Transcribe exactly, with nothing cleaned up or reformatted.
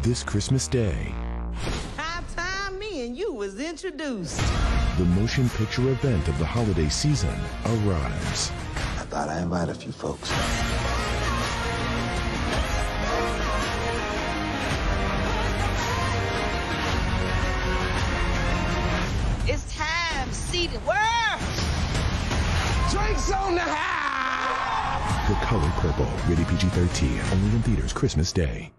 this Christmas Day. High time me and you was introduced. The motion picture event of the holiday season arrives. I thought I invited a few folks. It's time to see the world. Drinks on the house! The Color Purple, rated P G thirteen, only in theaters Christmas Day.